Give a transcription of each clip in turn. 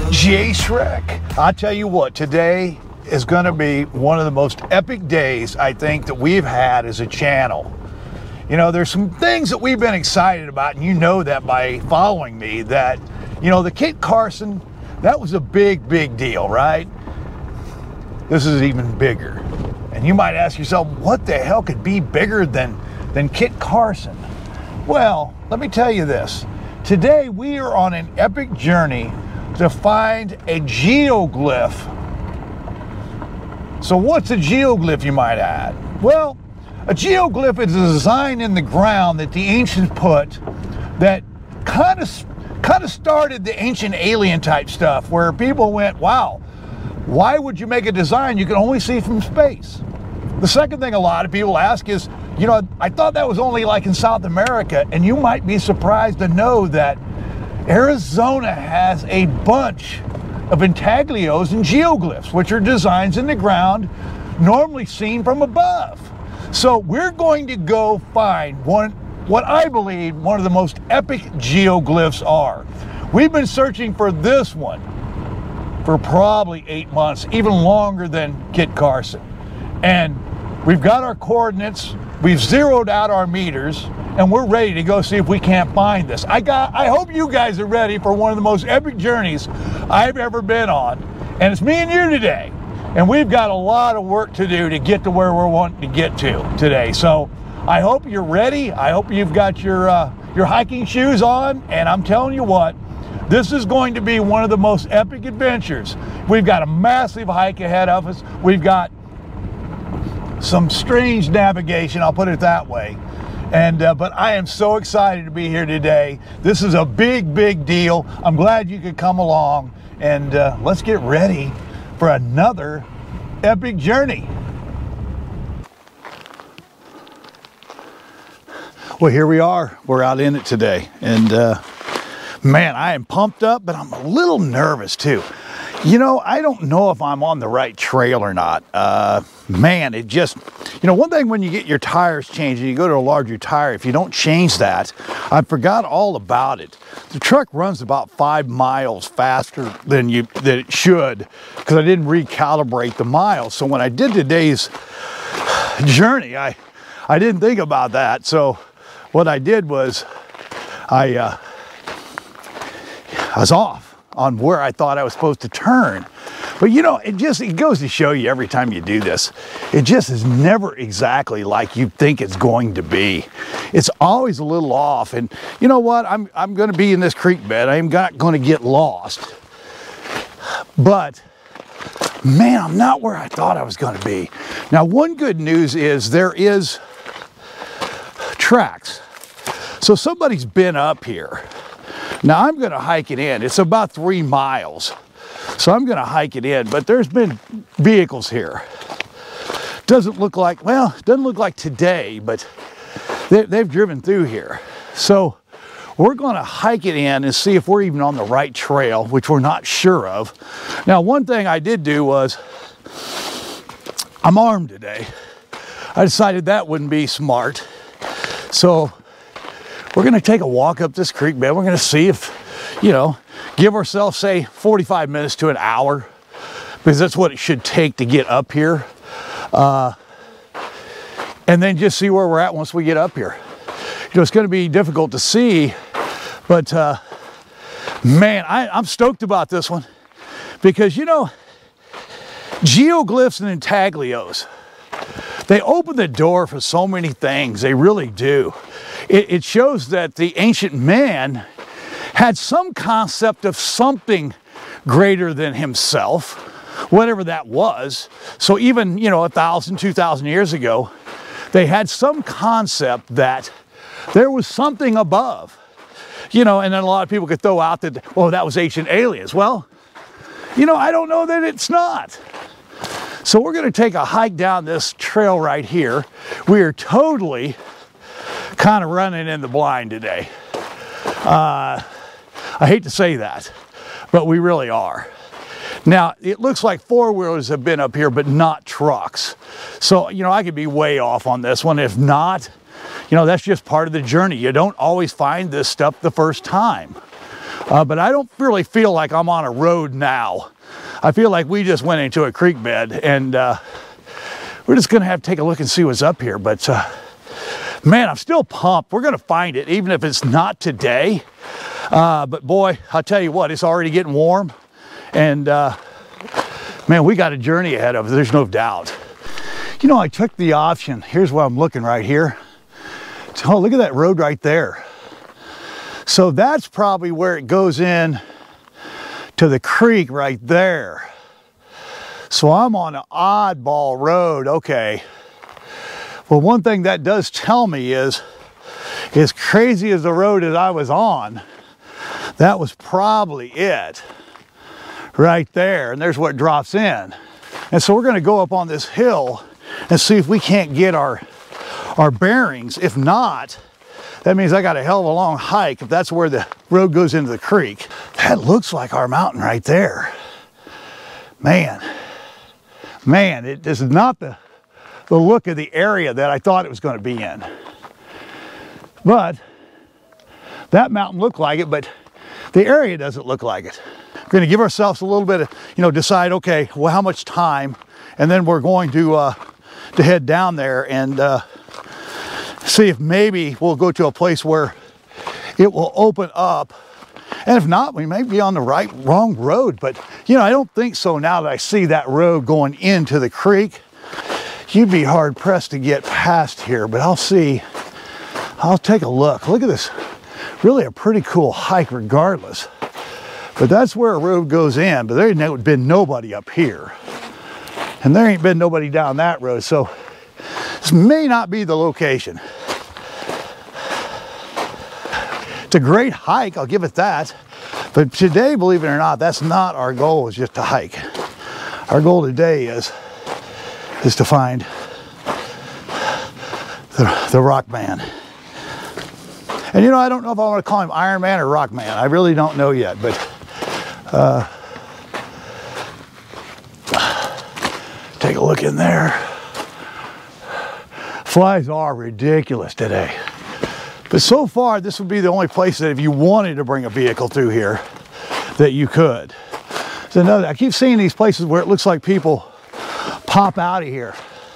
Jay Shrek, I tell you what, today is going to be one of the most epic days I think that we've had as a channel. You know, there's some things that we've been excited about, and you know that by following me, that, you know, the Kit Carson, that was a big deal, right? This is even bigger. And you might ask yourself, what the hell could be bigger than Kit Carson? Well, let me tell you this. Today we are on an epic journey to find a geoglyph. So what's a geoglyph, you might add? Well, a geoglyph is a design in the ground that the ancients put that kind of started the ancient alien type stuff, where people went, wow, why would you make a design you can only see from space? The second thing a lot of people ask is, you know, I thought that was only like in South America, and you might be surprised to know that Arizona has a bunch of intaglios and geoglyphs, which are designs in the ground normally seen from above. So we're going to go find what I believe one of the most epic geoglyphs are. We've been searching for this one for probably 8 months, even longer than Kit Carson. And we've got our coordinates, we've zeroed out our meters, and we're ready to go see if we can't find this. I hope you guys are ready for one of the most epic journeys I've ever been on. And it's me and you today. And we've got a lot of work to do to get to where we're wanting to get to today. So I hope you're ready. I hope you've got your hiking shoes on. And I'm telling you what, this is going to be one of the most epic adventures. We've got a massive hike ahead of us. We've got some strange navigation, I'll put it that way. And but I am so excited to be here today. This is a big deal. I'm glad you could come along, and let's get ready for another epic journey. Well, here we are. We're out in it today, and man, I am pumped up, but I'm a little nervous too. You know, I don't know if I'm on the right trail or not. Man, it just, you know, one thing when you get your tires changed and you go to a larger tire, if you don't change that, I forgot all about it. The truck runs about 5 miles faster than it should, because I didn't recalibrate the miles. So when I did today's journey, I didn't think about that. So what I did was I was off on where I thought I was supposed to turn. But you know, it goes to show you every time you do this, it just is never exactly like you think it's going to be. It's always a little off. And you know what? I'm going to be in this creek bed. I'm not going to get lost. But man, I'm not where I thought I was going to be. Now, one good news is there is tracks. So somebody's been up here. Now I'm going to hike it in. It's about 3 miles. So I'm going to hike it in, but there's been vehicles here. Doesn't look like, well, it doesn't look like today, but they've driven through here. So we're going to hike it in and see if we're even on the right trail, which we're not sure of. Now, one thing I did do was, I'm armed today. I decided that wouldn't be smart. So we're going to take a walk up this creek bed. We're going to see if, you know, give ourselves, say, 45 minutes to an hour, because that's what it should take to get up here. And then just see where we're at once we get up here. You know, it's going to be difficult to see, but man, I'm stoked about this one, because, you know, geoglyphs and intaglios, they open the door for so many things. They really do. It shows that the ancient man had some concept of something greater than himself, whatever that was. So even, you know, 1,000, 2,000 years ago, they had some concept that there was something above. You know, and then a lot of people could throw out that, well, that was ancient aliens. Well, you know, I don't know that it's not. So we're going to take a hike down this trail right here. We are totally kind of running in the blind today. I hate to say that, but we really are. Now, it looks like four-wheelers have been up here, but not trucks. So, you know, I could be way off on this one. If not, you know, that's just part of the journey. You don't always find this stuff the first time. But I don't really feel like I'm on a road now. I feel like we just went into a creek bed, and we're just gonna have to take a look and see what's up here. But man, I'm still pumped. We're gonna find it, even if it's not today. But boy, I'll tell you what, it's already getting warm, and man, we got a journey ahead of us, there's no doubt. You know, I took the option. Here's what I'm looking right here. Oh, look at that road right there. So that's probably where it goes in to the creek right there. So I'm on an oddball road. Okay. Well, one thing that does tell me is, as crazy as the road that I was on, that was probably it right there. And there's what drops in. And so we're going to go up on this hill and see if we can't get our bearings. If not, that means I got a hell of a long hike if that's where the road goes into the creek. That looks like our mountain right there. Man, it is not the look of the area that I thought it was going to be in. But that mountain looked like it, but the area doesn't look like it. We're going to give ourselves a little bit of, you know, decide, okay, well, how much time, and then we're going to head down there and see if maybe we'll go to a place where it will open up. And if not, we may be on the wrong road. But, you know, I don't think so now that I see that road going into the creek. You'd be hard pressed to get past here, but I'll see. I'll take a look. Look at this. Really a pretty cool hike regardless. But that's where a road goes in, but there ain't been nobody up here. And there ain't been nobody down that road, so this may not be the location. It's a great hike, I'll give it that. But today, believe it or not, that's not our goal, is just to hike. Our goal today is to find the Rock Man. And you know, I don't know if I want to call him Iron Man or Rock Man. I really don't know yet, but take a look in there. Flies are ridiculous today. But so far, this would be the only place that if you wanted to bring a vehicle through here, that you could. So another, I keep seeing these places where it looks like people pop out of here.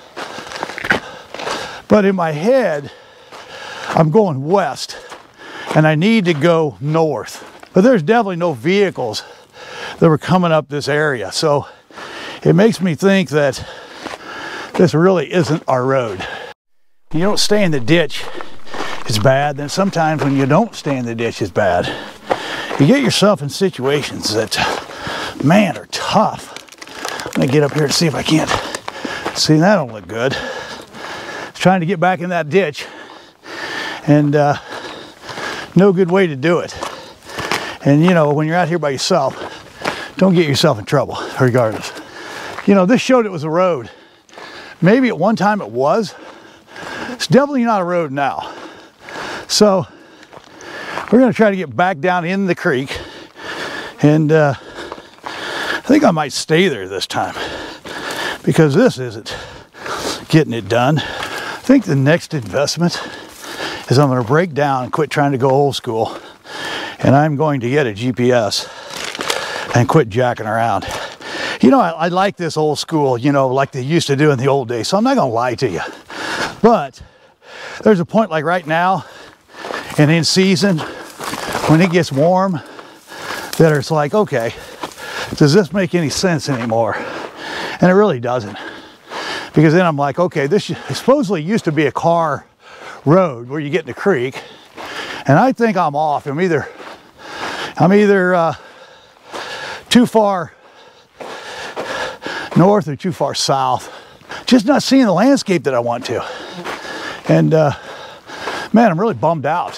But in my head, I'm going west, and I need to go north. But there's definitely no vehicles that were coming up this area. So it makes me think that this really isn't our road. You don't stay in the ditch, it's bad. Then sometimes when you don't stay in the ditch, it's bad. You get yourself in situations that, man, are tough. I'm gonna get up here to see if I can't. See, that don't look good. Trying to get back in that ditch, and no good way to do it. And you know, when you're out here by yourself, don't get yourself in trouble regardless. You know, this showed it was a road. Maybe at one time it was. It's definitely not a road now. So we're going to try to get back down in the creek, and I think I might stay there this time because this isn't getting it done. I think the next investment is I'm going to break down and quit trying to go old school, and I'm going to get a GPS and quit jacking around. You know, I like this old school, you know, like they used to do in the old days, so I'm not going to lie to you. But there's a point like right now and in season when it gets warm that it's like, okay, does this make any sense anymore? And it really doesn't. Because then I'm like, okay, this supposedly used to be a car road where you get in the creek, and I think I'm off. I'm either too far north or too far south. Just not seeing the landscape that I want to. And man, I'm really bummed out.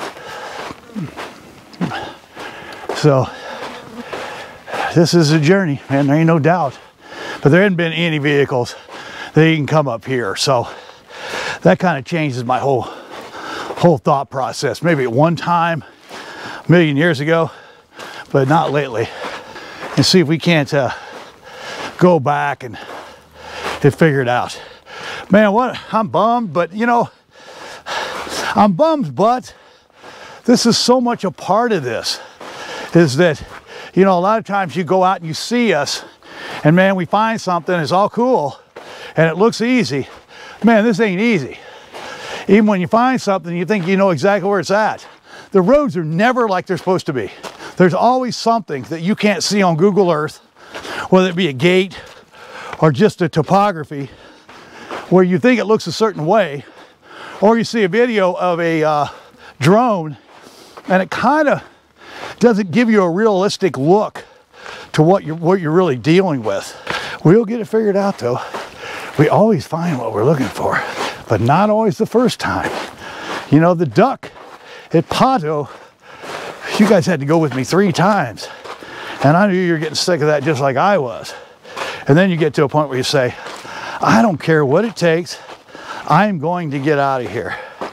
So this is a journey, man, there ain't no doubt. But there hadn't been any vehicles that you can come up here, so that kind of changes my whole thought process. Maybe at one time, a million years ago, but not lately. And see if we can't go back and figure it out. Man, I'm bummed, but you know, I'm bummed, but this is so much a part of this. is that, you know, a lot of times you go out and you see us, and man, we find something, it's all cool, and it looks easy. Man, this ain't easy. Even when you find something, you think you know exactly where it's at. The roads are never like they're supposed to be. There's always something that you can't see on Google Earth, whether it be a gate or just a topography, where you think it looks a certain way, or you see a video of a drone and it kind of doesn't give you a realistic look to what you're really dealing with. We'll get it figured out though. We always find what we're looking for, but not always the first time. You know, the duck at Pato, you guys had to go with me 3 times, and I knew you were getting sick of that just like I was. And then you get to a point where you say, I don't care what it takes, I'm going to get out of here.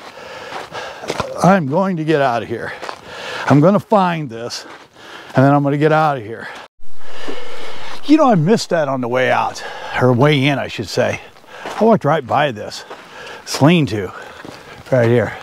I'm going to get out of here. I'm going to find this, and then I'm going to get out of here. You know, I missed that on the way out, or way in, I should say. I walked right by this. It's lean-to right here.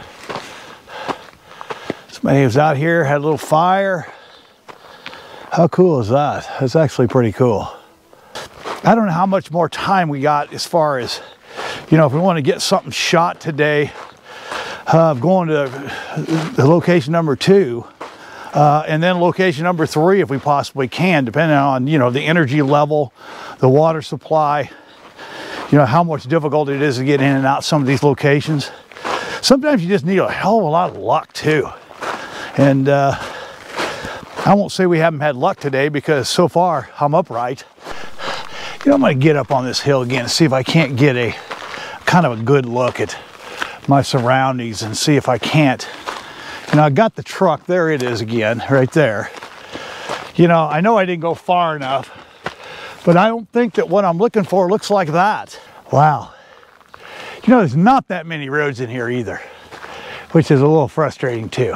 Somebody was out here, had a little fire. How cool is that? That's actually pretty cool. I don't know how much more time we got as far as, you know, if we want to get something shot today, going to the location number 2, and then location number 3 if we possibly can, depending on, you know, the energy level, the water supply, you know, how much difficult it is to get in and out some of these locations. Sometimes you just need a hell of a lot of luck too. And I won't say we haven't had luck today, because so far I'm upright. You know, I'm going to get up on this hill again and see if I can't get a kind of a good look at my surroundings and see if I can't. You know, I got the truck. There it is again, right there. You know I didn't go far enough, but I don't think that what I'm looking for looks like that. Wow. You know, there's not that many roads in here either, which is a little frustrating too.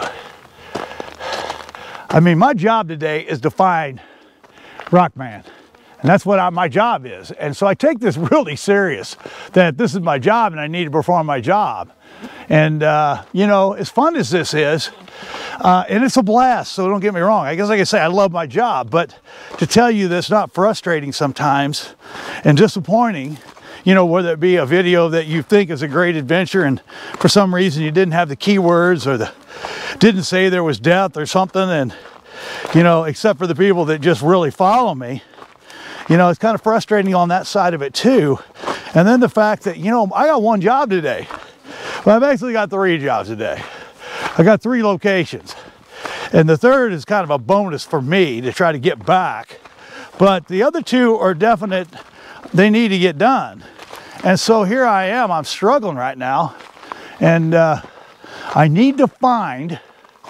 I mean, my job today is to find Rockman. And that's what my job is. And so I take this really serious, that this is my job and I need to perform my job. And, you know, as fun as this is, and it's a blast, so don't get me wrong. I guess like I say, I love my job, but to tell you that's not frustrating sometimes and disappointing, you know, whether it be a video that you think is a great adventure and for some reason you didn't have the keywords or didn't say there was death or something, and, you know, except for the people that just really follow me. You know, it's kind of frustrating on that side of it too. And then the fact that, you know, I got 1 job today. Well, I've actually got 3 jobs today. I got 3 locations. And the 3rd is kind of a bonus for me to try to get back. But the other 2 are definite, they need to get done. And so here I am, I'm struggling right now. And I need to find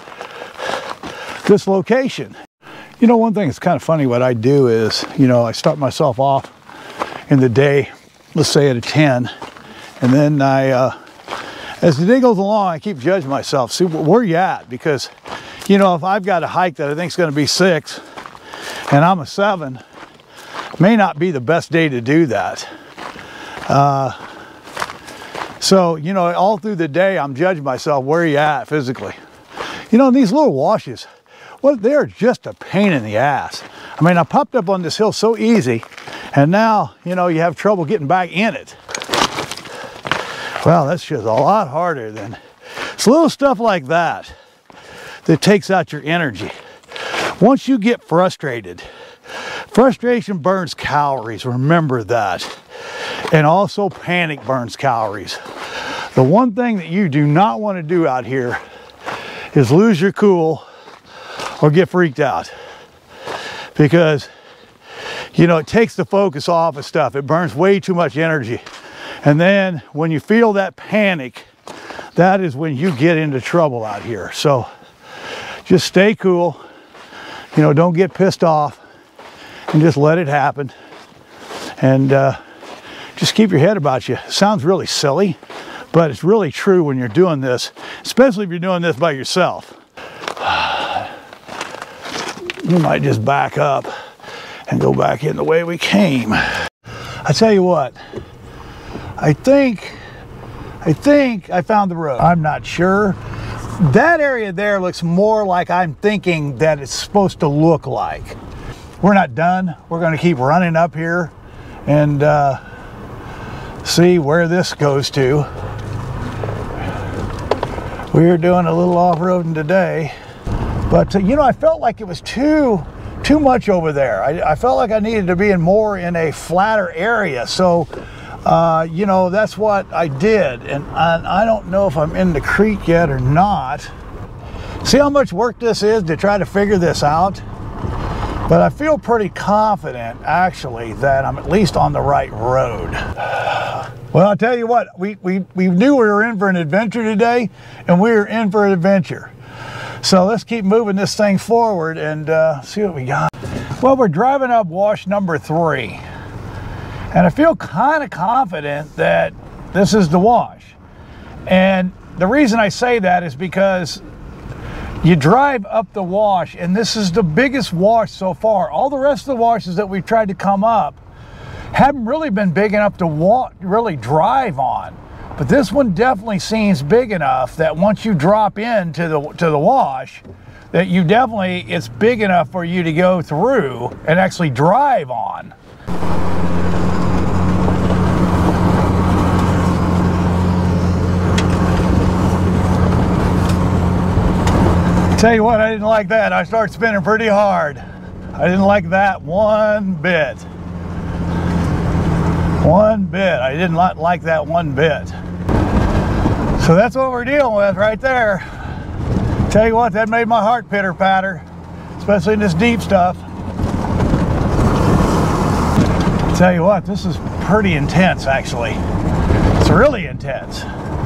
this location. You know, one thing that's kind of funny, what I do is, you know, I start myself off in the day, let's say at a 10, and then as the day goes along, I keep judging myself, see where you at, because, you know, if I've got a hike that I think is going to be 6, and I'm a 7, may not be the best day to do that. So, you know, all through the day, I'm judging myself, where you at physically. You know, these little washes, well, they're just a pain in the ass. I mean, I popped up on this hill so easy, and now, you know, you have trouble getting back in it. Well, that's just a lot harder than... It's little stuff like that that takes out your energy. Once you get frustrated, frustration burns calories, remember that. And also panic burns calories. The one thing that you do not want to do out here is lose your cool or get freaked out, because, you know, it takes the focus off of stuff. It burns way too much energy. And then when you feel that panic, that is when you get into trouble out here. So just stay cool, you know, don't get pissed off, and just let it happen. And just keep your head about you. It sounds really silly, but it's really true when you're doing this, especially if you're doing this by yourself. We might just back up and go back in the way we came. I tell you what, I think I found the road. I'm not sure, That area there looks more like I'm thinking that it's supposed to look like. We're not done. We're going to keep running up here and see where this goes to. We're doing a little off-roading today, but you know, I felt like it was too much over there. I felt like I needed to be more in a flatter area, so you know, that's what I did, and I don't know if I'm in the creek yet or not. See how much work this is to try to figure this out? But I feel pretty confident, actually, that I'm at least on the right road. Well, I'll tell you what, we knew we were in for an adventure today, and we were in for an adventure. So let's keep moving this thing forward and see what we got. Well, we're driving up wash number 3. And I feel kind of confident that this is the wash. And the reason I say that is because you drive up the wash, and this is the biggest wash so far. All the rest of the washes that we've tried to come up haven't really been big enough to really drive on. But this one definitely seems big enough that once you drop into the wash, that you definitely, it's big enough for you to go through and actually drive on. Tell you what, I didn't like that. I started spinning pretty hard. I didn't like that one bit. One bit. I did not like that one bit. So that's what we're dealing with right there. Tell you what, that made my heart pitter patter, especially in this deep stuff. Tell you what, this is pretty intense, actually. It's really intense.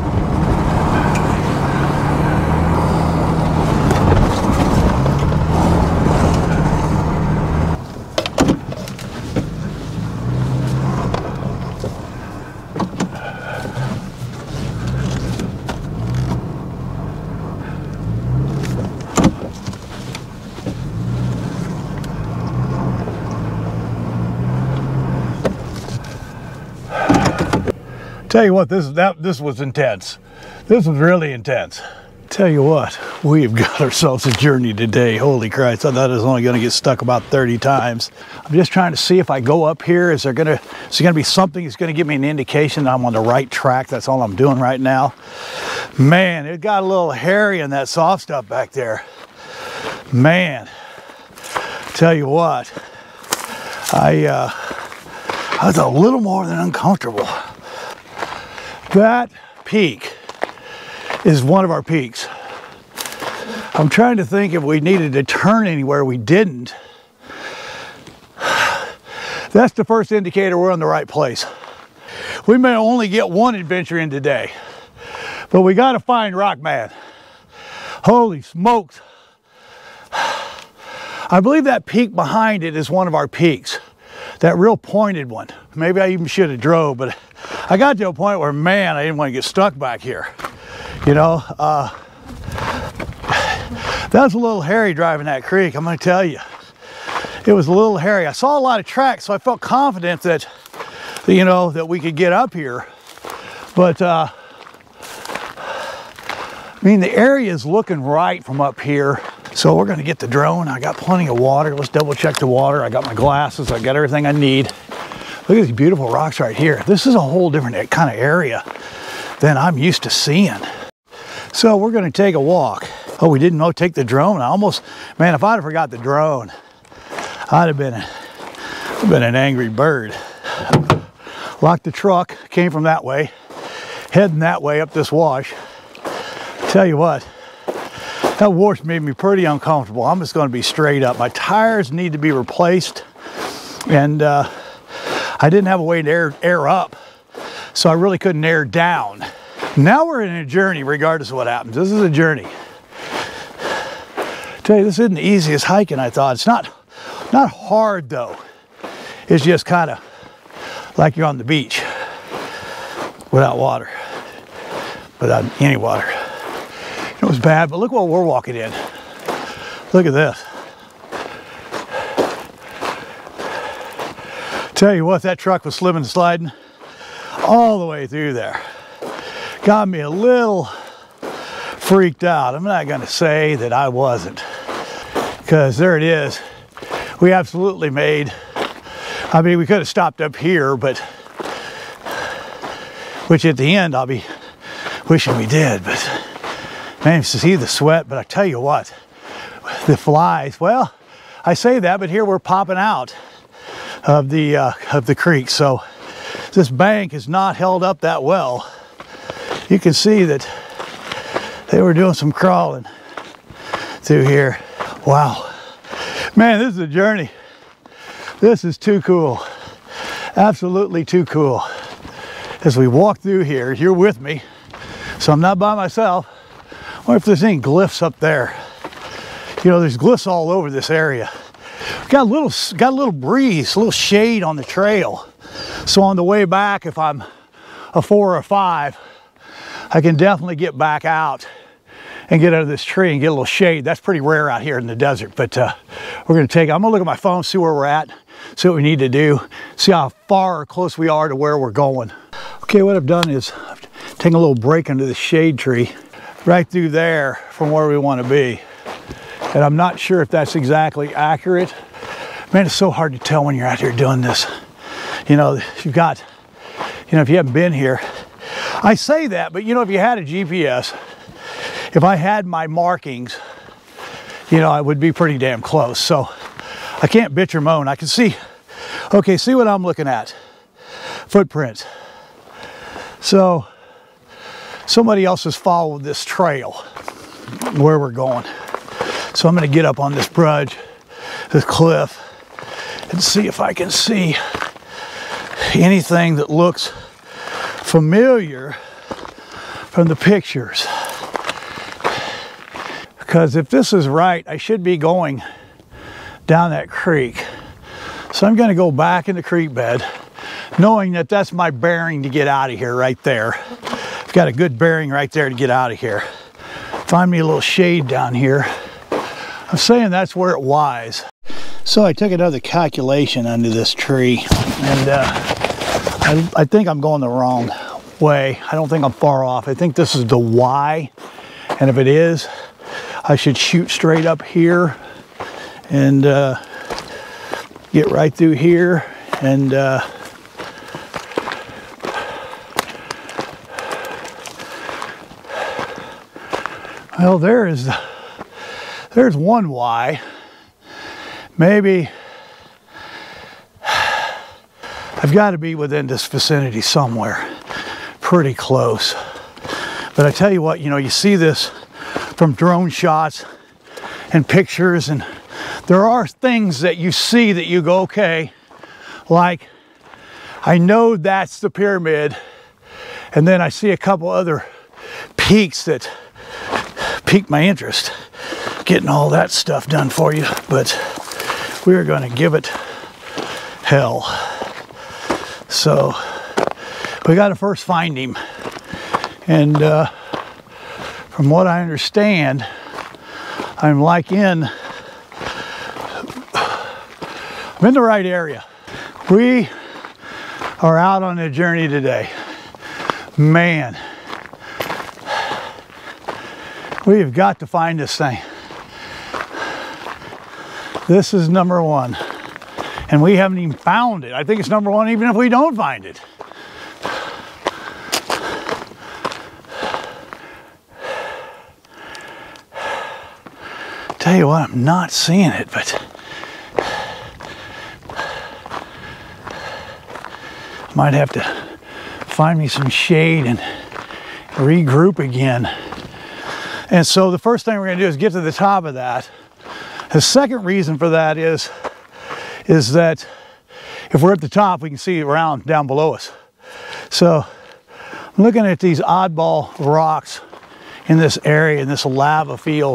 Tell you what, this was intense. This was really intense. Tell you what, we've got ourselves a journey today. Holy Christ, I thought I was only gonna get stuck about 30 times. I'm just trying to see if I go up here, is there gonna be something that's gonna give me an indication that I'm on the right track? That's all I'm doing right now. Man, it got a little hairy in that soft stuff back there. Man, tell you what, I was a little more than uncomfortable. That peak is one of our peaks. I'm trying to think if we needed to turn anywhere. We didn't. That's the first indicator we're in the right place. We may only get one adventure in today, but we got to find Rockman. Holy smokes. I believe that peak behind it is one of our peaks. That real pointed one. Maybe I even should have drove, but I got to a point where, man, I didn't want to get stuck back here. You know, that was a little hairy driving that creek, I'm going to tell you. It was a little hairy. I saw a lot of tracks, so I felt confident that, you know, that we could get up here. But, I mean, the area is looking right from up here. So we're going to get the drone. I got plenty of water. Let's double check the water. I got my glasses. I got everything I need. Look at these beautiful rocks right here. This is a whole different kind of area than I'm used to seeing. So we're going to take a walk. Oh, we didn't take the drone. I almost, man, if I'd have forgot the drone, I'd have been an angry bird. Locked the truck, came from that way, heading that way up this wash. Tell you what, that wash made me pretty uncomfortable. I'm just going to be straight up. My tires need to be replaced, and I didn't have a way to air up, so I really couldn't air down. Now we're in a journey regardless of what happens. This is a journey. Tell you, this isn't the easiest hiking I thought. It's not hard though. It's just kind of like you're on the beach without water, without any water. It was bad, but look what we're walking in. Look at this. Tell you what, that truck was slipping and sliding all the way through there. Got me a little freaked out. I'm not going to say that I wasn't, because there it is. We absolutely made, I mean, we could have stopped up here, but, which at the end I'll be wishing we did, but man, you see the sweat. But I tell you what, the flies, well, I say that, but here we're popping out of the creek. So this bank is not held up that well. You can see that they were doing some crawling through here. Wow, man, this is a journey. This is too cool, absolutely too cool. As we walk through here, you're with me, so I'm not by myself. I wonder if there's any glyphs up there. You know, there's glyphs all over this area. Got a little breeze, a little shade on the trail. So on the way back, if I'm a 4 or a 5, I can definitely get back out and get under this tree and get a little shade. That's pretty rare out here in the desert, but we're gonna take, I'm gonna look at my phone, see where we're at, see what we need to do, see how far or close we are to where we're going. Okay, what I've done is I've taken a little break under the shade tree right through there from where we want to be. And I'm not sure if that's exactly accurate. Man, it's so hard to tell when you're out here doing this. You know, you've got, you know, if you haven't been here, I say that, but you know, if you had a GPS, if I had my markings, you know, I would be pretty damn close. So I can't bitch or moan. I can see, okay, see what I'm looking at. Footprints. So somebody else has followed this trail where we're going. So I'm going to get up on this bridge, this cliff, and see if I can see anything that looks familiar from the pictures. Because if this is right, I should be going down that creek. So I'm going to go back in the creek bed, knowing that that's my bearing to get out of here right there. I've got a good bearing right there to get out of here. Find me a little shade down here. I'm saying that's where it lies. So I took another calculation under this tree, and I think I'm going the wrong way. I don't think I'm far off. I think this is the Y, and if it is, I should shoot straight up here and get right through here and well, there's one Y. Maybe I've got to be within this vicinity somewhere, pretty close. But I tell you what, you know, you see this from drone shots and pictures, and there are things that you see that you go, okay, like I know that's the pyramid, and then I see a couple other peaks that piqued my interest, getting all that stuff done for you. But we're going to give it hell. So we got to first find him, and from what I understand, I'm in the right area. We are out on a journey today. Man, we've got to find this thing. This is number 1, and we haven't even found it. I think it's number 1 even if we don't find it. Tell you what, I'm not seeing it, but might have to find me some shade and regroup again. And so the first thing we're going to do is get to the top of that. The second reason for that is that if we're at the top, we can see around down below us. So I'm looking at these oddball rocks in this area, in this lava field.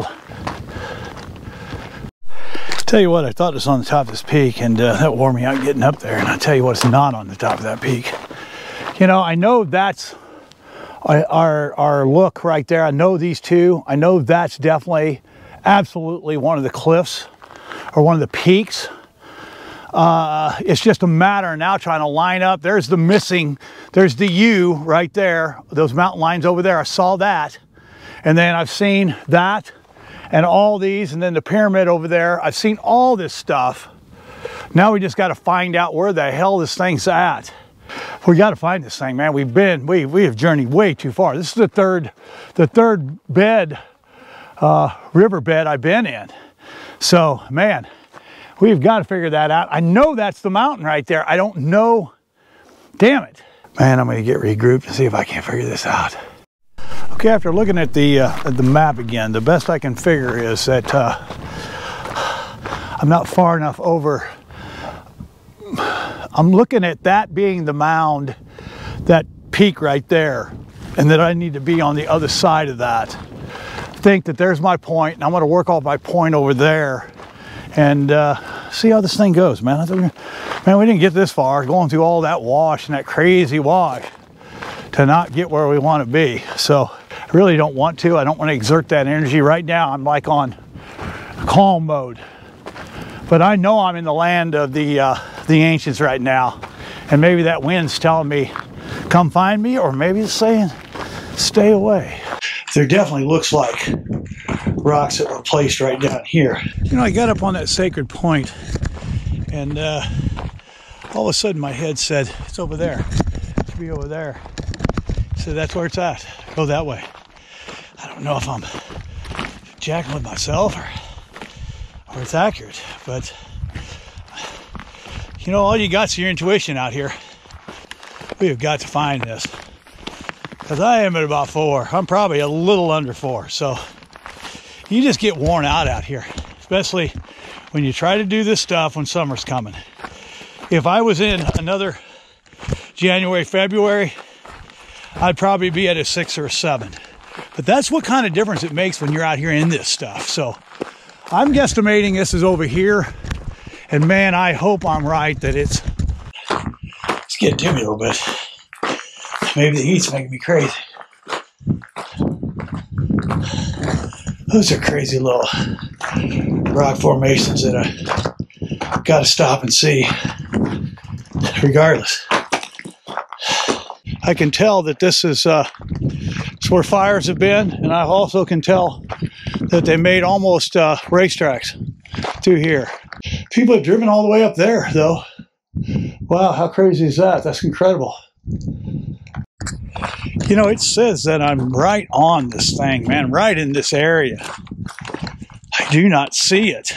Tell you what, I thought it was on the top of this peak, and that wore me out getting up there. And I tell you what, it's not on the top of that peak. You know, I know that's our look right there. I know these two. I know that's definitely, absolutely one of the cliffs or one of the peaks. It's just a matter of now trying to line up. There's the U right there. Those mountain lines over there. I saw that. And then I've seen that and all these, and then the pyramid over there. I've seen all this stuff. Now we just got to find out where the hell this thing's at. We got to find this thing, man. We have journeyed way too far. This is the third bed, riverbed I've been in. So, man, we've got to figure that out. I know that's the mountain right there. I don't know. Damn it. Man, I'm going to get regrouped and see if I can figure this out. Okay, after looking at the map again, the best I can figure is that I'm not far enough over. I'm looking at that being the mound, that peak right there, and that I need to be on the other side of that. Think that there's my point, and I'm going to work off my point over there and see how this thing goes, man. Man, we didn't get this far, going through all that wash and that crazy wash to not get where we want to be. So I really don't want to. I don't want to exert that energy right now. I'm like on calm mode. But I know I'm in the land of the ancients right now, and maybe that wind's telling me, come find me, or maybe it's saying, stay away. There definitely looks like rocks that were placed right down here. You know, I got up on that sacred point, and all of a sudden my head said, it's over there. It should be over there. So that's where it's at. Go that way. I don't know if I'm jacking with myself or it's accurate, but you know, all you got's your intuition out here. We have got to find this, because I am at about 4. I'm probably a little under 4, so you just get worn out here, especially when you try to do this stuff when summer's coming. If I was in another January, February, I'd probably be at a 6 or a 7, but that's what kind of difference it makes when you're out here in this stuff. So I'm guesstimating this is over here, and man, I hope I'm right that it's getting to me a little bit. Maybe the heat's making me crazy. Those are crazy little rock formations that I got to stop and see. Regardless, I can tell that this is where fires have been, and I also can tell that they made almost racetracks through here. People have driven all the way up there, though. Wow, how crazy is that? That's incredible. You know, it says that I'm right on this thing, man, right in this area. I do not see it.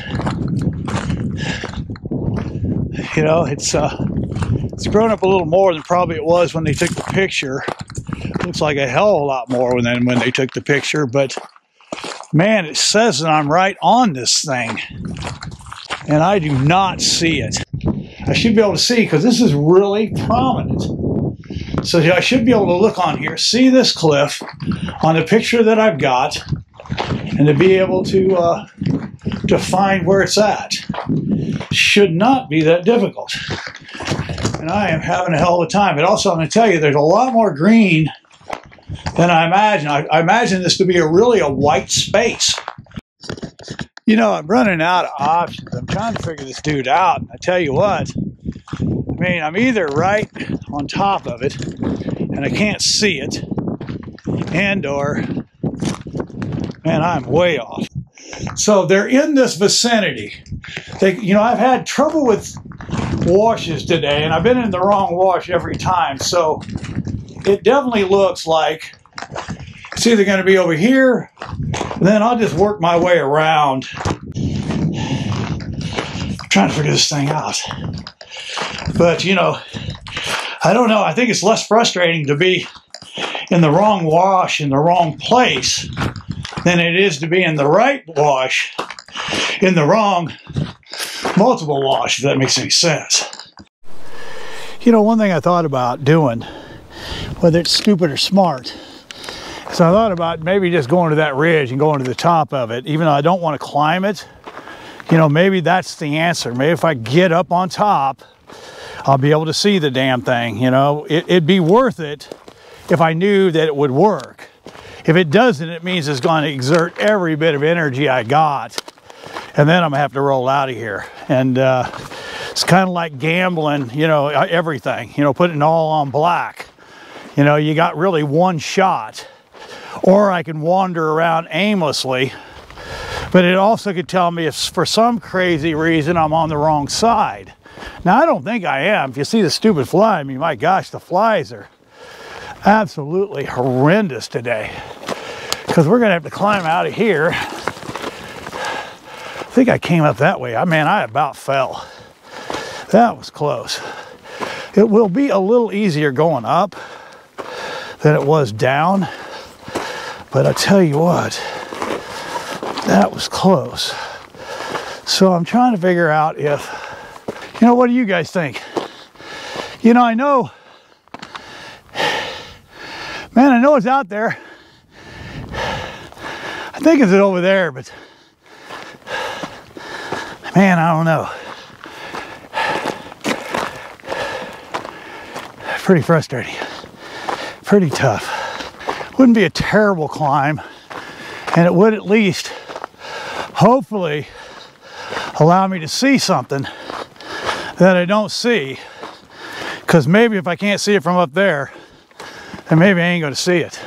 You know, it's grown up a little more than probably it was when they took the picture. Looks like a hell of a lot more than when they took the picture, but man, it says that I'm right on this thing, and I do not see it. I should be able to see, because this is really prominent. So I should be able to look on here, see this cliff on the picture that I've got, and to be able to find where it's at. Should not be that difficult. And I am having a hell of a time. But also, I'm going to tell you, there's a lot more green than I imagine. I imagine this to be a white space. You know, I'm running out of options. I'm trying to figure this dude out. I tell you what, I mean, I'm either right on top of it and I can't see it, and or, man, I'm way off. So they're in this vicinity. You know, I've had trouble with washes today, and I've been in the wrong wash every time. So it definitely looks like it's either going to be over here, and then I'll just work my way around. I'm trying to figure this thing out. But, you know, I don't know. I think it's less frustrating to be in the wrong wash in the wrong place than it is to be in the right wash in the wrong multiple wash, if that makes any sense. You know, one thing I thought about doing, whether it's stupid or smart, so I thought about maybe just going to that ridge and going to the top of it, even though I don't want to climb it. You know, maybe that's the answer. Maybe if I get up on top, I'll be able to see the damn thing. You know, it'd be worth it if I knew that it would work. If it doesn't, it means it's going to exert every bit of energy I got, and then I'm gonna have to roll out of here. And it's kind of like gambling, you know, everything, you know, putting it all on black. You know, you got really one shot. or I can wander around aimlessly. But it also could tell me if for some crazy reason I'm on the wrong side. Now, I don't think I am. If you see the stupid fly, I mean, my gosh, the flies are absolutely horrendous today. Because we're gonna have to climb out of here. I think I came up that way. Man, I about fell. That was close. It will be a little easier going up than it was down. But I tell you what, that was close. So I'm trying to figure out if, you know, what do you guys think? You know, I know, man, I know it's out there. I think it's over there, but man, I don't know. Pretty frustrating, pretty tough. Wouldn't be a terrible climb, and it would at least, hopefully, allow me to see something that I don't see. Because maybe if I can't see it from up there, then maybe I ain't going to see it.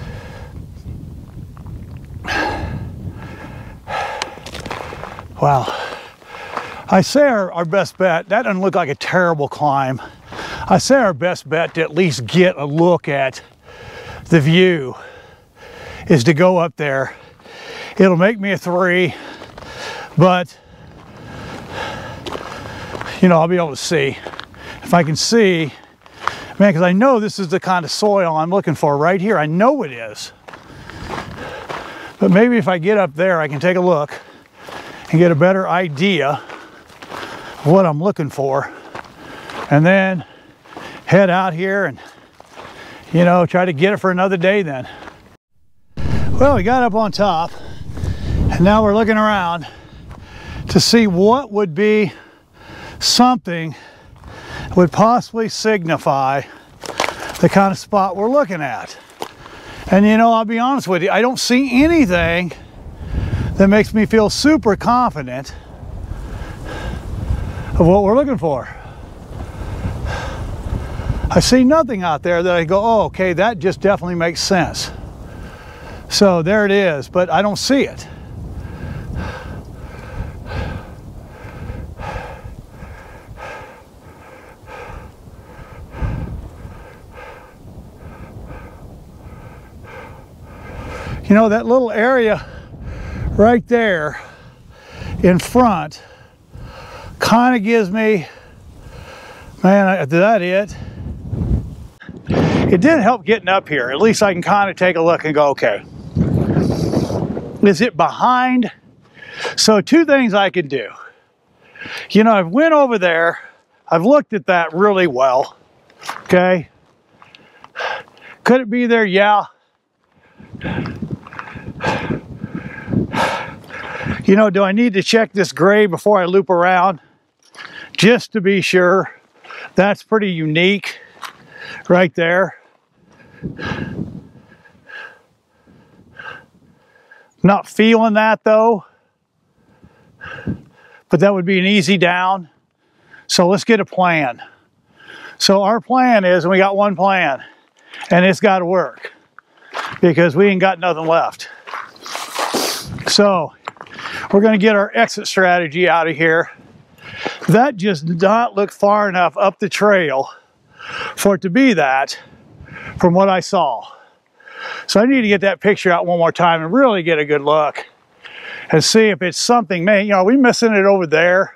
Wow. I say our best bet, that doesn't look like a terrible climb. I say our best bet to at least get a look at the view is to go up there. It'll make me a 3, but you know, I'll be able to see. If I can see, man, because I know this is the kind of soil I'm looking for right here. I know it is. But maybe if I get up there, I can take a look and get a better idea of what I'm looking for. And then head out here and, you know, try to get it for another day then. Well, we got up on top and now we're looking around to see what would be something that would possibly signify the kind of spot we're looking at. And you know, I'll be honest with you, I don't see anything that makes me feel super confident of what we're looking for. I see nothing out there that I go, oh, okay, that just definitely makes sense. So there it is, but I don't see it. You know, that little area right there in front kind of gives me, man, is that it? It did help getting up here. At least I can kind of take a look and go, okay, is it behind? So 2 things I could do. You know, I've went over there, I've looked at that really well, okay? Could it be there? Yeah. You know, do I need to check this grade before I loop around? Just to be sure. That's pretty unique right there. Not feeling that though, but that would be an easy down. So let's get a plan. So our plan is, and we got one plan, and it's got to work because we ain't got nothing left. So we're going to get our exit strategy out of here. That just did not look far enough up the trail for it to be that from what I saw. So I need to get that picture out one more time and really get a good look and see if it's something, man, you know, are we missing it over there?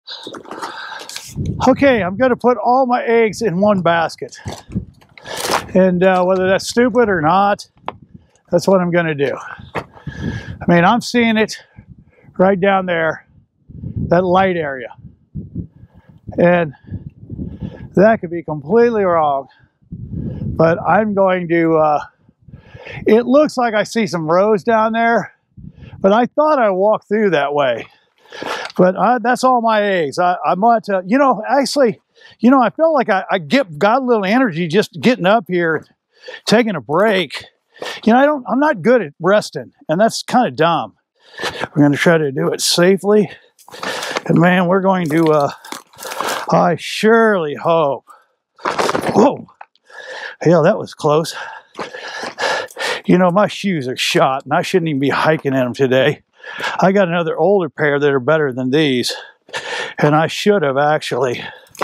Okay, I'm going to put all my eggs in one basket. And whether that's stupid or not, that's what I'm going to do. I mean, I'm seeing it right down there, that light area. And that could be completely wrong. But I'm going to, it looks like I see some rows down there, but I thought I walked through that way. But that's all my eggs. I might, you know, actually, you know, I felt like I got a little energy just getting up here, taking a break. You know, I'm not good at resting, and that's kind of dumb. We're going to try to do it safely. And man, we're going to, I surely hope. Whoa. Hell, that was close. You know, my shoes are shot, and I shouldn't even be hiking in them today. I got another older pair that are better than these, and I should have actually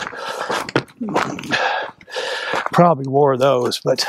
probably wore those, but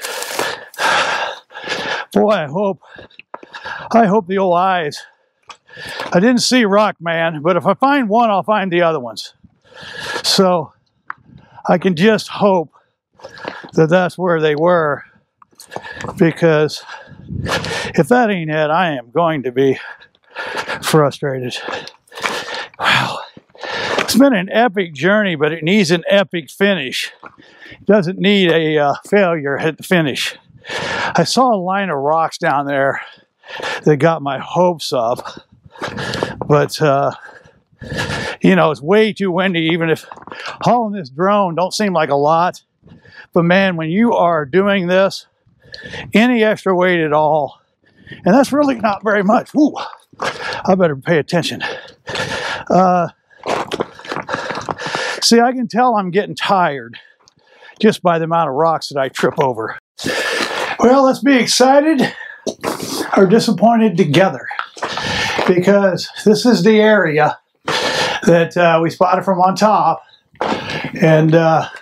boy, I hope the old eyes. I didn't see ROCKMAN, but if I find one, I'll find the other ones. So I can just hope that that's where they were, because if that ain't it, I am going to be frustrated. Wow. It's been an epic journey, but it needs an epic finish. It doesn't need a failure at the finish. I saw a line of rocks down there that got my hopes up, but you know, it's way too windy. Even if hauling this drone don't seem like a lot, but man, when you are doing this, any extra weight at all, and that's really not very much. Ooh, I better pay attention. See, I can tell I'm getting tired just by the amount of rocks that I trip over. Well, let's be excited or disappointed together, because this is the area that we spotted from on top, and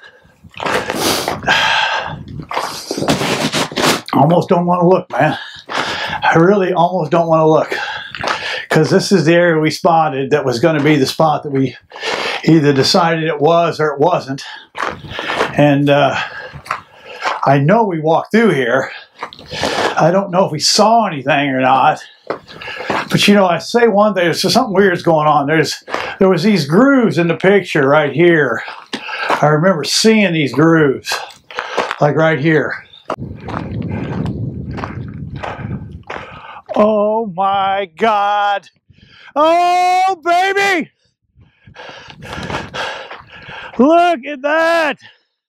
almost don't want to look, man. I really almost don't want to look, because this is the area we spotted that was going to be the spot that we either decided it was or it wasn't. And I know we walked through here. I don't know if we saw anything or not, but you know, I say one thing, there's something weird's going on. There was these grooves in the picture right here. I remember seeing these grooves, like right here. Oh my God. Oh, baby. Look at that.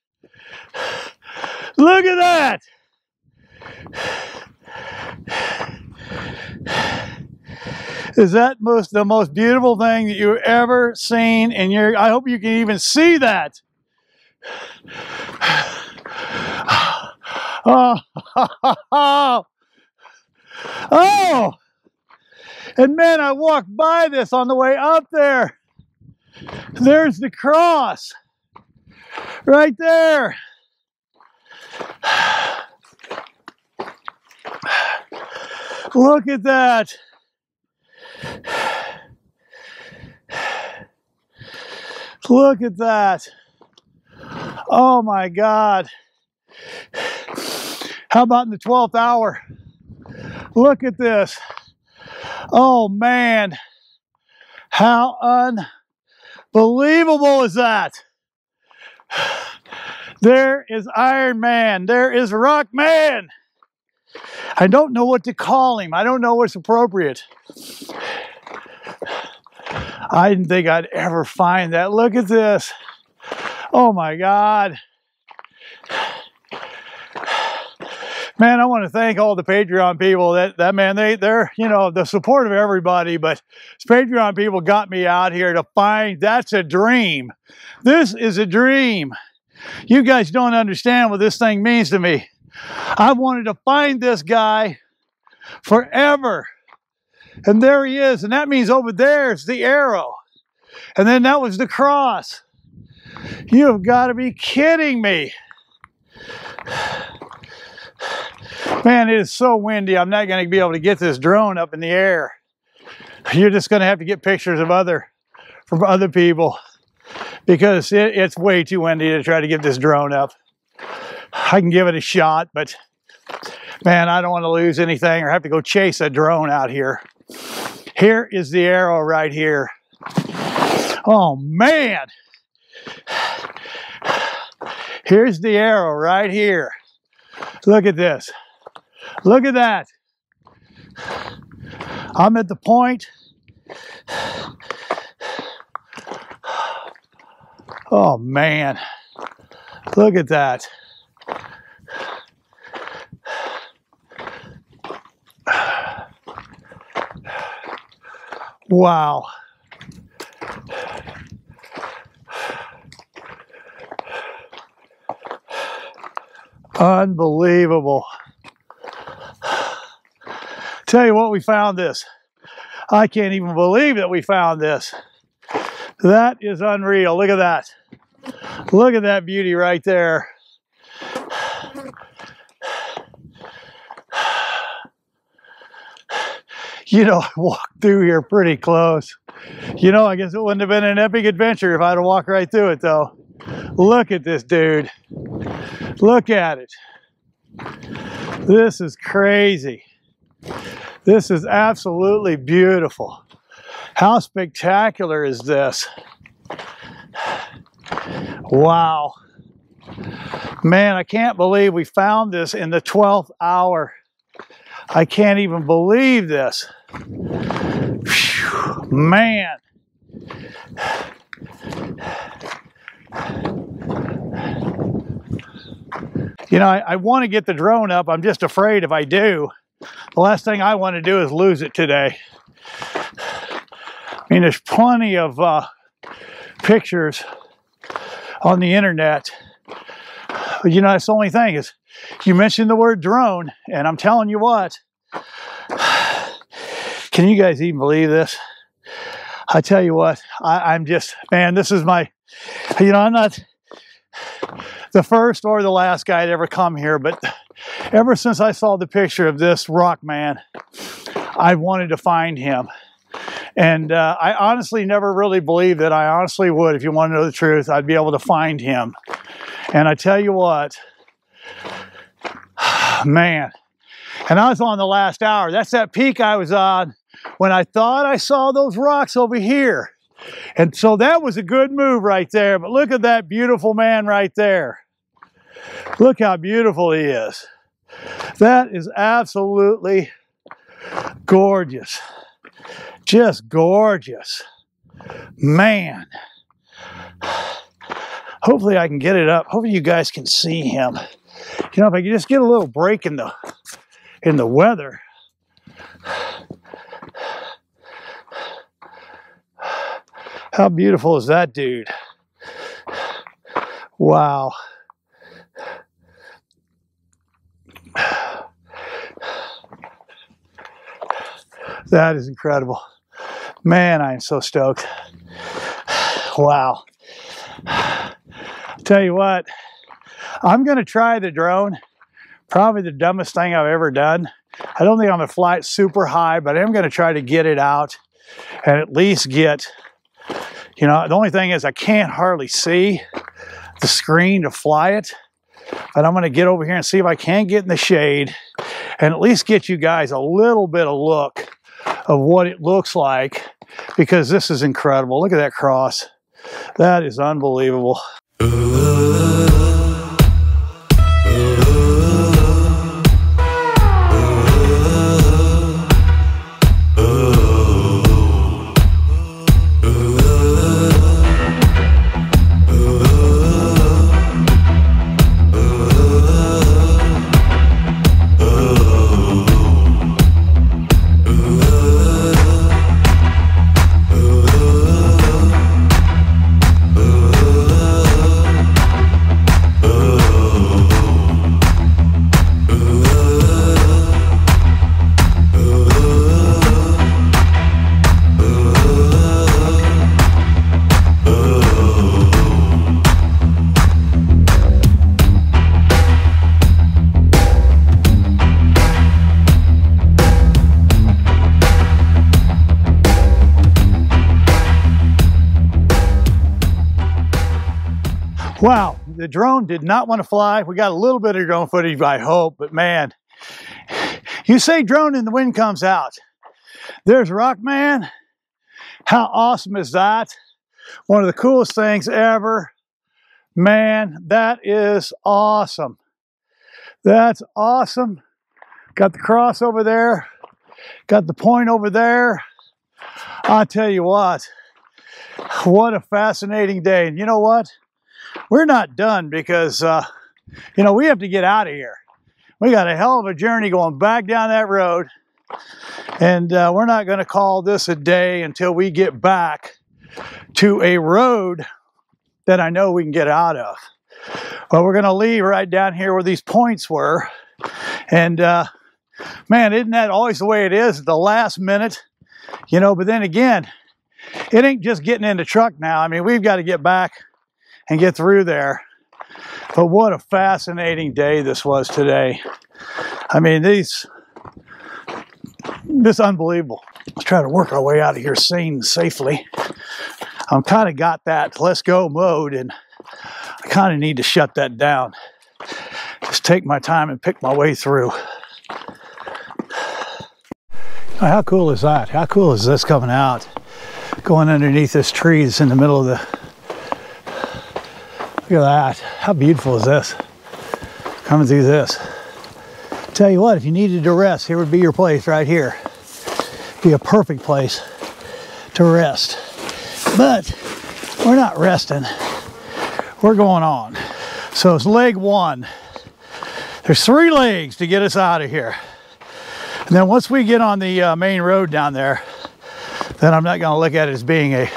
Look at that. Is that the most beautiful thing that you've ever seen in your... I hope you can even see that. Oh, oh, and man, I walked by this on the way up there. There's the cross right there. Look at that. Look at that. Oh my God. How about in the 12th hour? Look at this. Oh man. How unbelievable is that? There is Iron Man. There is ROCKMAN. I don't know what to call him. I don't know what's appropriate. I didn't think I'd ever find that. Look at this. Oh my God. Man, I want to thank all the Patreon people that man, they're, you know, the support of everybody, but Patreon people got me out here to find, that's a dream. This is a dream. You guys don't understand what this thing means to me. I wanted to find this guy forever. And there he is. And that means over there is the arrow. And then that was the cross. You have got to be kidding me. Man, it is so windy. I'm not going to be able to get this drone up in the air. You're just going to have to get pictures of from other people, because it's way too windy to try to get this drone up. I can give it a shot, but man, I don't want to lose anything or have to go chase a drone out here. Here is the arrow right here. Oh man. Here's the arrow right here. Look at this. Look at that. I'm at the point. Oh man. Look at that. Wow. Unbelievable. Tell you what, we found this. I can't even believe that we found this. That is unreal. Look at that. Look at that beauty right there. You know, I walked through here pretty close. You know, I guess it wouldn't have been an epic adventure if I'd have walked right through it, though. Look at this dude. Look at it. This is crazy. This is absolutely beautiful. How spectacular is this? Wow. Man, I can't believe we found this in the 12th hour. I can't even believe this. Whew, man. You know, I want to get the drone up. I'm just afraid if I do, the last thing I want to do is lose it today. I mean, there's plenty of pictures on the internet. You know, that's the only thing is you mentioned the word drone, and I'm telling you what, can you guys even believe this? I tell you what, I'm just, man, this is my, you know, I'm not the first or the last guy to ever come here, but ever since I saw the picture of this ROCKMAN, I wanted to find him. And I honestly never really believed that I honestly would, if you want to know the truth, I'd be able to find him. And I tell you what, man, and I was on the last hour. That's that peak I was on when I thought I saw those rocks over here. And so that was a good move right there. But look at that beautiful man right there. Look how beautiful he is. That is absolutely gorgeous. Just gorgeous. Man. Hopefully I can get it up. Hopefully you guys can see him. You know, if I could just get a little break in the weather. How beautiful is that dude? Wow. That is incredible. Man, I am so stoked. Wow. Tell you what, I'm going to try the drone. Probably the dumbest thing I've ever done. I don't think I'm going to fly it super high, but I am going to try to get it out and at least get, you know, the only thing is I can't hardly see the screen to fly it. But I'm going to get over here and see if I can get in the shade and at least get you guys a little bit of look of what it looks like, because this is incredible. Look at that cross. That is unbelievable. Wow, the drone did not want to fly. We got a little bit of drone footage, I hope, but man, you say drone and the wind comes out. There's ROCKMAN. How awesome is that? One of the coolest things ever. Man, that is awesome. That's awesome. Got the cross over there. Got the point over there. I'll tell you what a fascinating day. And you know what? We're not done because, you know, we have to get out of here. We got a hell of a journey going back down that road. And we're not going to call this a day until we get back to a road that I know we can get out of. But we're going to leave right down here where these points were. And Man, isn't that always the way it is at the last minute? You know, but then again, it ain't just getting in the truck now. I mean, we've got to get back and get through there. But what a fascinating day this was today. I mean, this unbelievable. Let's try to work our way out of here sane and safely. I'm kind of got that let's go mode, and I kind of need to shut that down. Just take my time and pick my way through. How cool is that? How cool is this coming out? Going underneath this tree that's in the middle of the... Look at that. How beautiful is this? Coming through this. Tell you what, if you needed to rest, here would be your place right here. Be a perfect place to rest. But we're not resting. We're going on. So it's leg one. There's 3 legs to get us out of here. And then once we get on the main road down there, then I'm not going to look at it as being a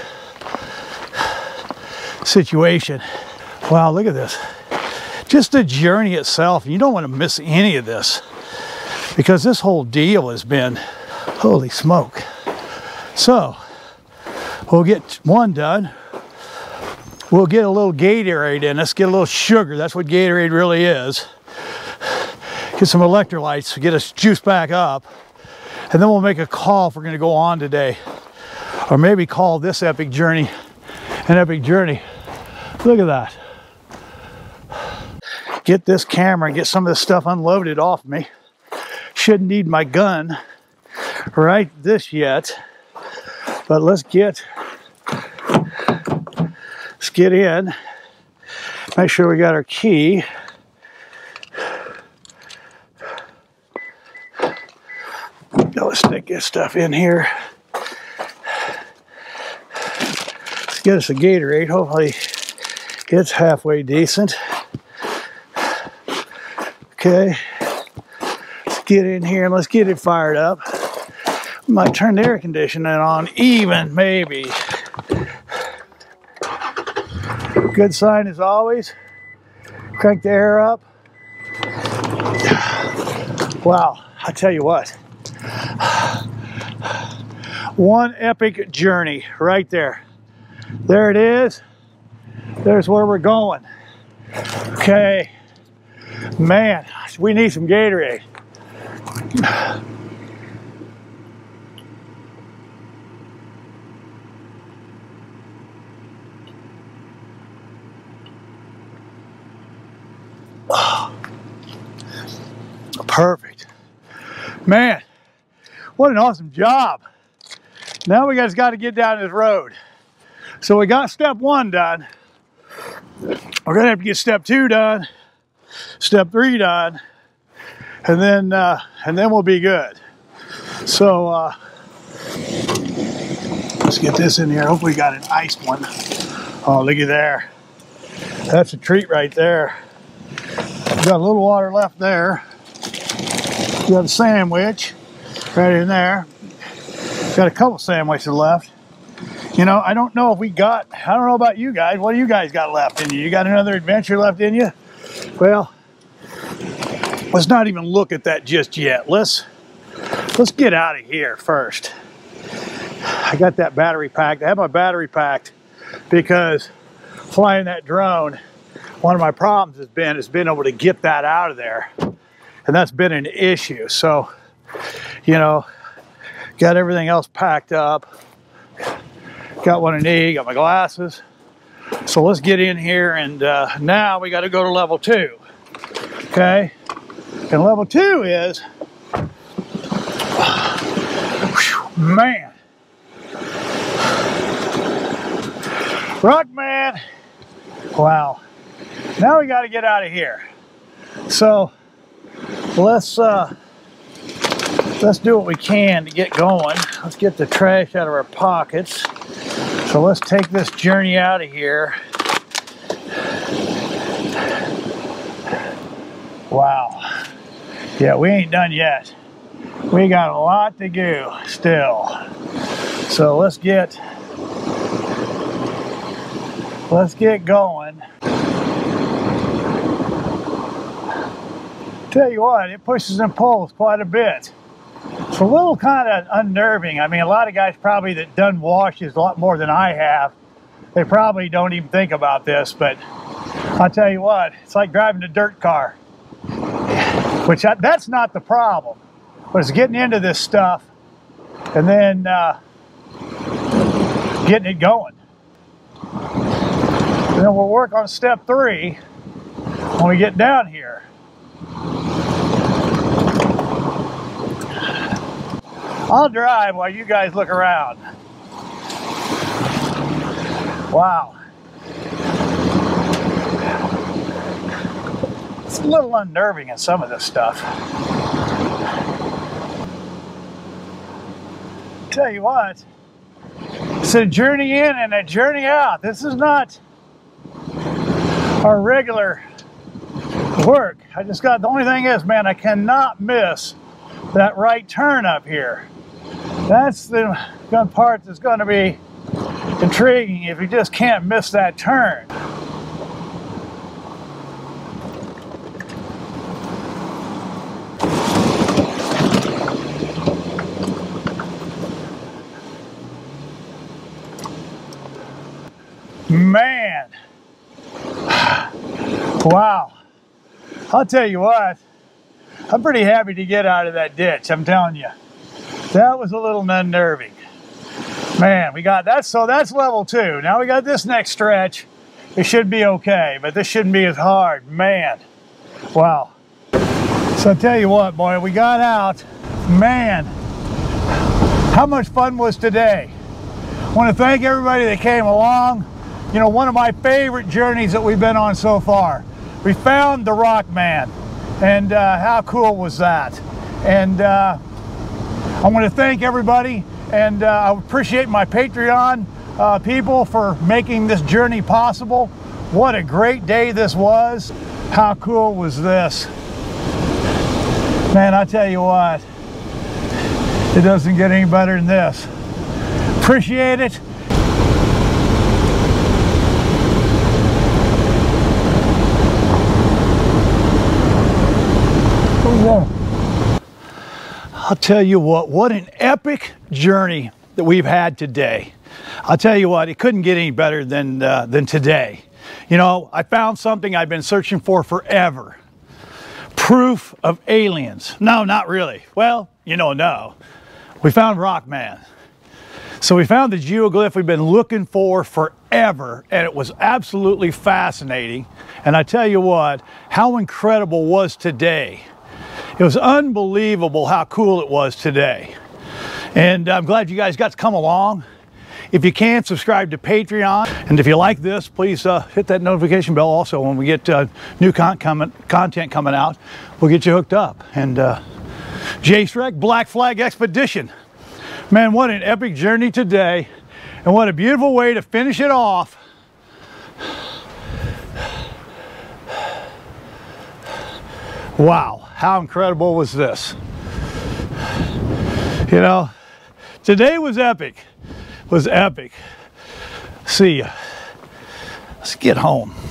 situation. Wow, look at this. Just the journey itself. You don't want to miss any of this, because this whole deal has been, holy smoke. So we'll get one done. We'll get a little Gatorade in us, get a little sugar. That's what Gatorade really is. Get some electrolytes to get us juiced back up. And then we'll make a call if we're going to go on today. Or maybe call this epic journey an epic journey. Look at that. Get this camera and get some of this stuff unloaded off me. Shouldn't need my gun right this yet. But let's get in. Make sure we got our key. Now let's stick this stuff in here. Let's get us a Gatorade. Hopefully it's halfway decent. Okay. Let's get in here and let's get it fired up. Might turn the air conditioning on even, maybe. Good sign as always. Crank the air up. Wow, I tell you what. One epic journey right there. There it is. There's where we're going. Okay. Man, we need some Gatorade. Perfect. Man, what an awesome job. Now we just got to get down this road. So we got step 1 done. We're gonna have to get step 2 done, step 3 done, and then we'll be good. So let's get this in here. Hopefully we got an iced one. Oh, look at there. That's a treat right there. Got a little water left there. Got a sandwich right in there. Got a couple sandwiches left. You know, I don't know if we got, I don't know about you guys. What do you guys got left in you? You got another adventure left in you? Well, let's not even look at that just yet. Let's get out of here first. I got that battery packed. I have my battery packed because flying that drone, one of my problems has been able to get that out of there. And that's been an issue. So, you know, got everything else packed up. Got one in E, got my glasses. So let's get in here, and now we got to go to level 2. Okay? And level 2 is, man. ROCKMAN. Wow. Now we got to get out of here. So let's do what we can to get going. Let's get the trash out of our pockets. So let's take this journey out of here. Wow. Yeah, we ain't done yet. We got a lot to do still. So let's get going. Tell you what, it pushes and pulls quite a bit. It's a little kind of unnerving. I mean, a lot of guys probably that done washes a lot more than I have, they probably don't even think about this, but I'll tell you what, it's like driving a dirt car. Which that's not the problem, but it's getting into this stuff and then getting it going. And then we'll work on step 3 when we get down here. I'll drive while you guys look around. Wow. It's a little unnerving in some of this stuff. Tell you what, it's a journey in and a journey out. This is not our regular work. The only thing is, man, I cannot miss that right turn up here. That's the part that's going to be intriguing if you just can't miss that turn. Man, wow. I'll tell you what, I'm pretty happy to get out of that ditch, I'm telling you. That was a little unnerving. Man, we got that, so that's level 2. Now we got this next stretch. It should be okay, but this shouldn't be as hard. Man, wow. So I'll tell you what, boy, we got out. Man, how much fun was today? I want to thank everybody that came along. You know, one of my favorite journeys that we've been on so far. We found the ROCKMAN, and how cool was that? And I want to thank everybody, and I appreciate my Patreon people for making this journey possible. What a great day this was. How cool was this? Man, I tell you what, it doesn't get any better than this. Appreciate it. I'll tell you what an epic journey that we've had today. I'll tell you what, it couldn't get any better than today. You know, I found something I've been searching for forever. Proof of aliens. No, not really. Well, you know, no. We found ROCKMAN. So we found the geoglyph we've been looking for forever, and it was absolutely fascinating. And I tell you what, how incredible was today. It was unbelievable how cool it was today. And I'm glad you guys got to come along. If you can, subscribe to Patreon. And if you like this, please hit that notification bell also. When we get new content coming out, we'll get you hooked up. And J-Shrek Black Flag Expedition. Man, what an epic journey today. And what a beautiful way to finish it off. Wow. How incredible was this? You know, today was epic. See ya. Let's get home.